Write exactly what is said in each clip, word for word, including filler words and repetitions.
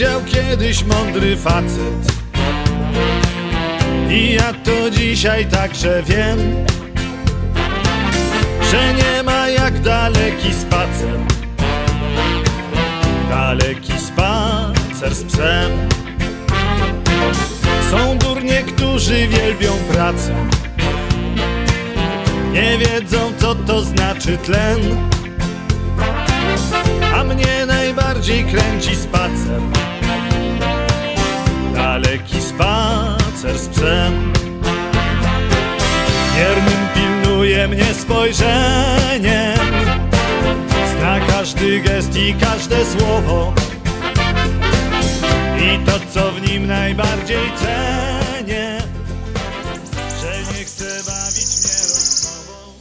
powiedział kiedyś mądry facet, i ja to dzisiaj także wiem, że nie ma jak daleki spacer, daleki spacer z psem. Są durnie, którzy wielbią pracę, nie wiedzą, co to znaczy tlen, a mnie najbardziej kręci spacer, daleki spacer z psem. Wiernym pilnuje mnie spojrzeniem, zna każdy gest i każde słowo, i to, co w nim najbardziej cenię, że nie chce bawić mnie rozmową.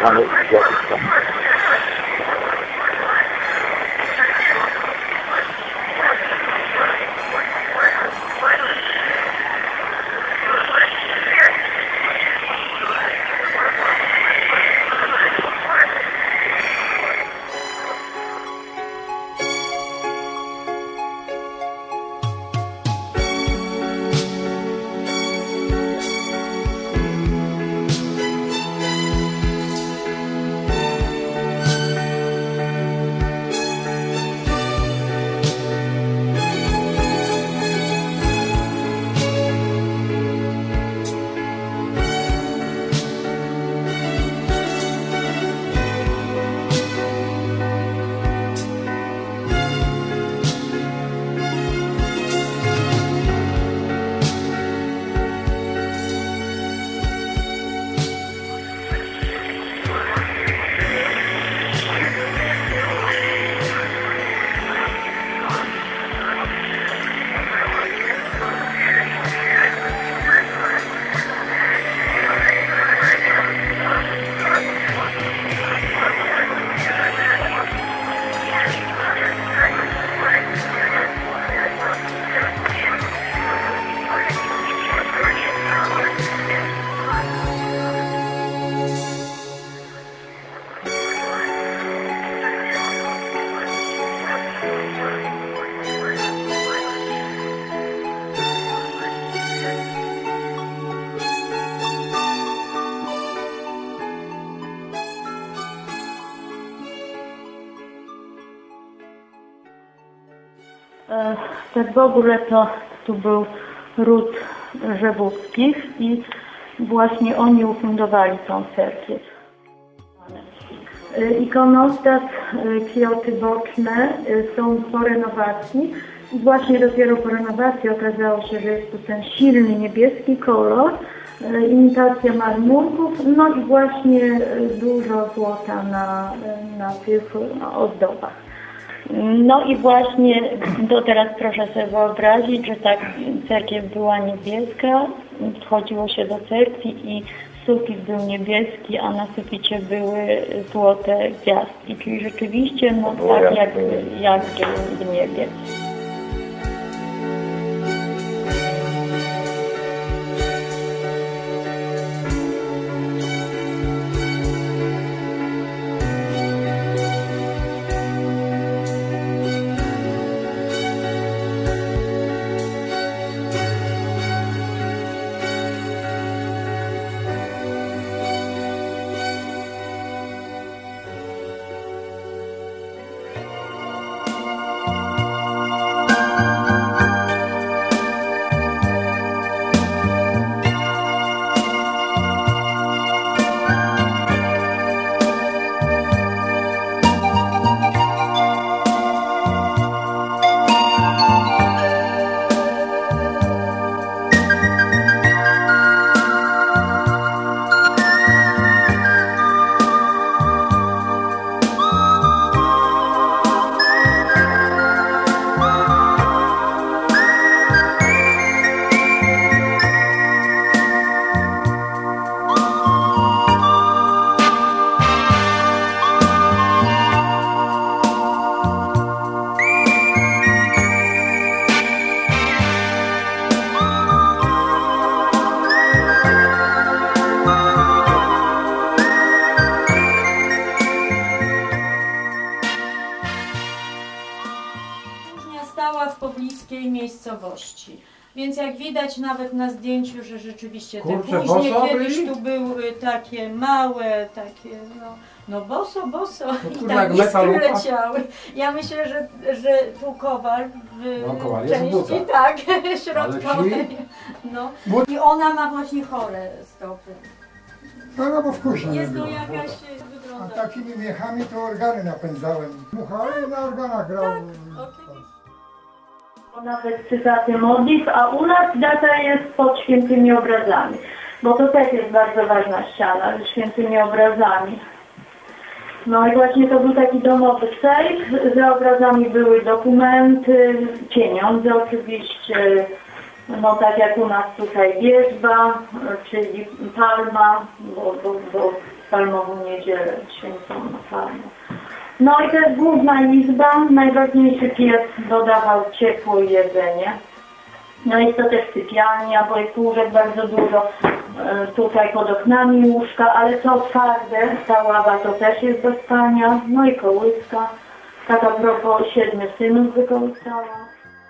ale jakiś tam. Tak w ogóle to tu był ród Rzewuckich i właśnie oni ufundowali tą cerkiew. Ikonostas, kwiaty boczne są po renowacji i właśnie dopiero po renowacji okazało się, że jest tu ten silny niebieski kolor, imitacja marmurków, no i właśnie dużo złota na, na tych ozdobach. No i właśnie to teraz proszę sobie wyobrazić, że tak cerkiew była niebieska, wchodziło się do cerkwi i sufit był niebieski, a na suficie były złote gwiazdki, czyli rzeczywiście no tak jak, jak w niebie. W pobliskiej miejscowości. Więc jak widać nawet na zdjęciu, że rzeczywiście te Kurczę, później boso kiedyś byli? tu były takie małe, takie no, no boso, boso No, i kurwa, tak jak iskry metalupa. leciały. Ja myślę, że, że tu kowal w No, kowal jest w części butach. tak, środkowej. ci? No. But- I ona ma właśnie chore stopy. No, no bo wkuśnie nie Jest to było. jakaś A wygląda. takimi miechami to organy napędzałem. Muchary na organach grał. Tak, okej. Nawet cytaty modlitw, a u nas data jest pod świętymi obrazami, bo to też jest bardzo ważna ściana ze świętymi obrazami. No i właśnie to był taki domowy sejf, za obrazami były dokumenty, pieniądze oczywiście, no tak jak u nas tutaj wierzba, czyli palma, bo, bo, bo w palmową niedzielę święcono palmę. No i to jest główna izba, najważniejszy piec dodawał ciepło i jedzenie. No jest to też sypialnia, bo jest łóżek bardzo dużo, tutaj pod oknami łóżka, ale co twarde, ta ława to też jest do spania, no i kołyska, tak a propos siedmiu synów wykołysała.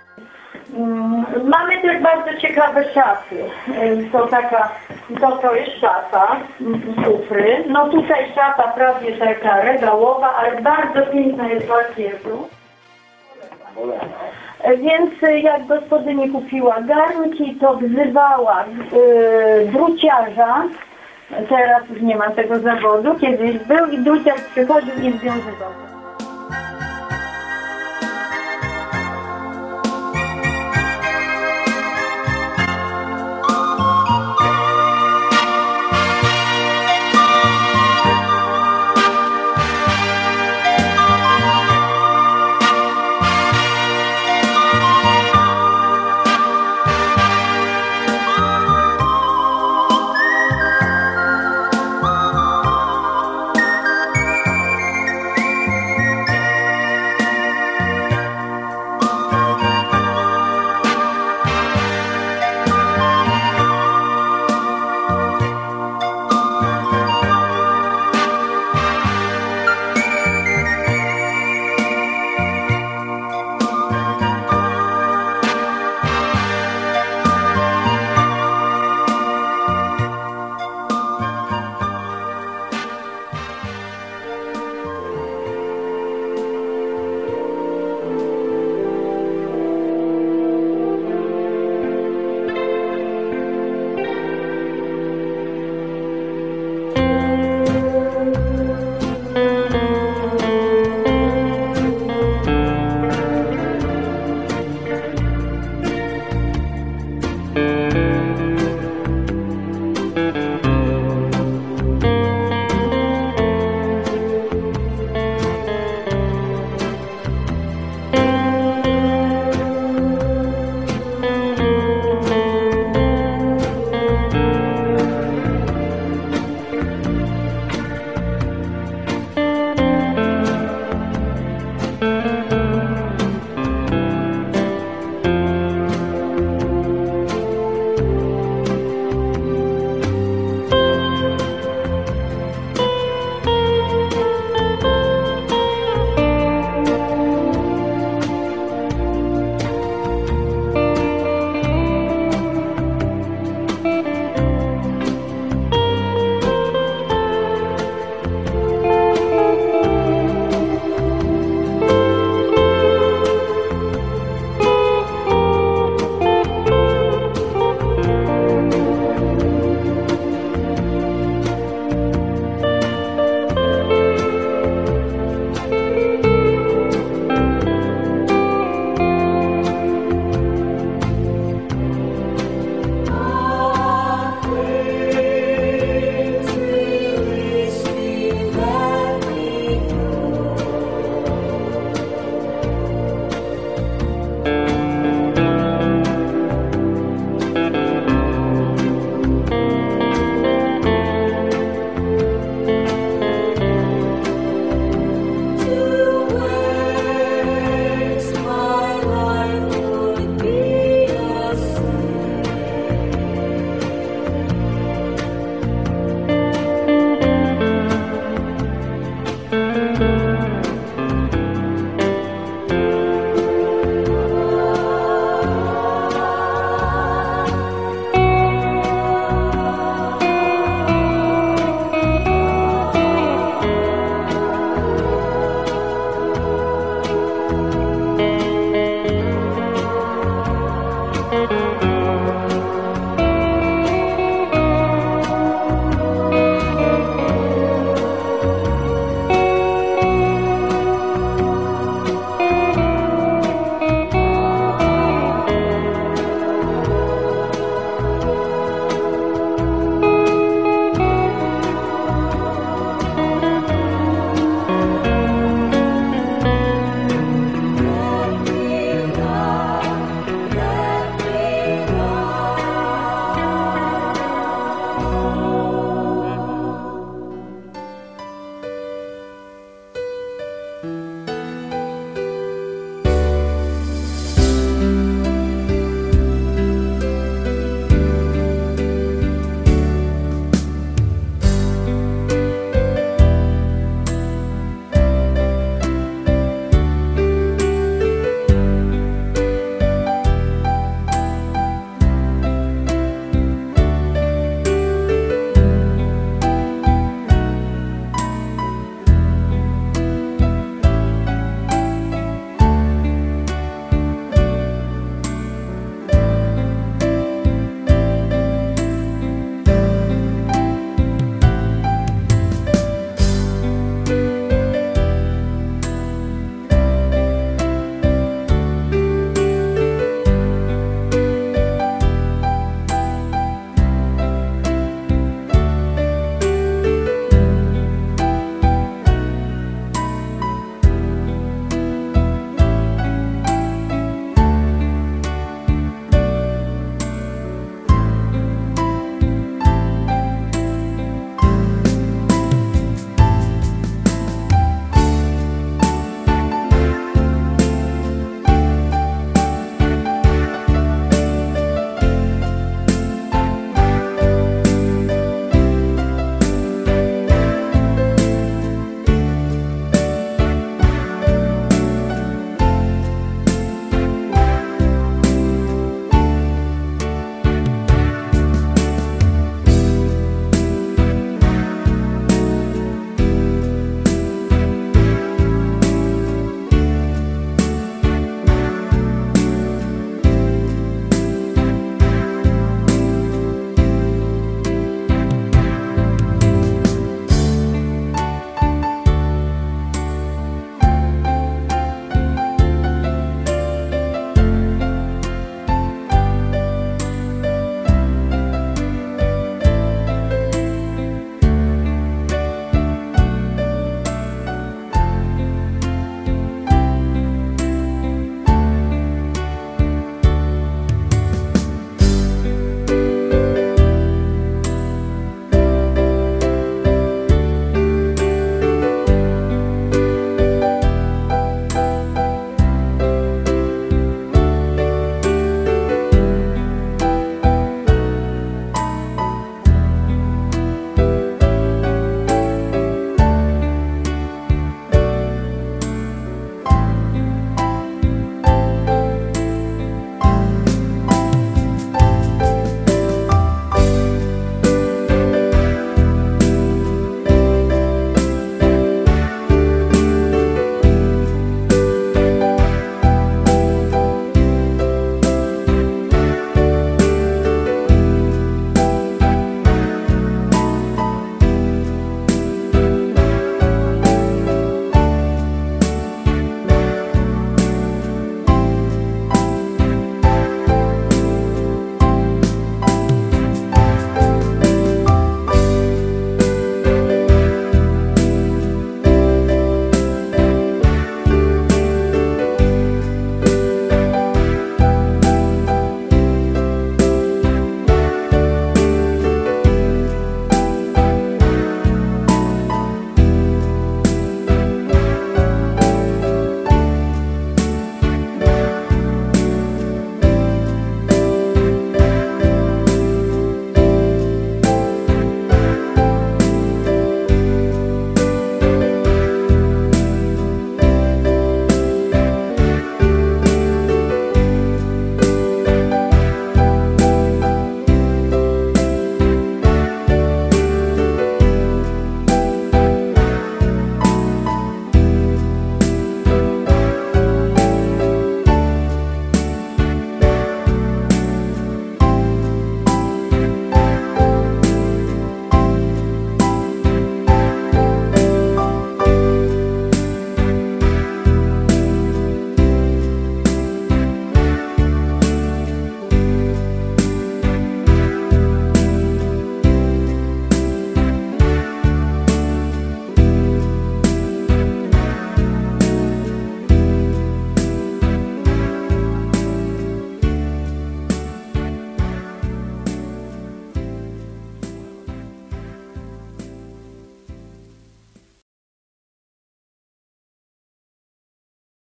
Mamy też bardzo ciekawe szafy. To taka, to, to jest szafa, szufry. No tutaj szafa prawie taka regałowa, ale bardzo piękna jest w lakierzu. Więc jak gospodyni kupiła garnki, to wzywała yy, druciarza. Teraz już nie ma tego zawodu, kiedyś był i druciarz przychodził i związywał.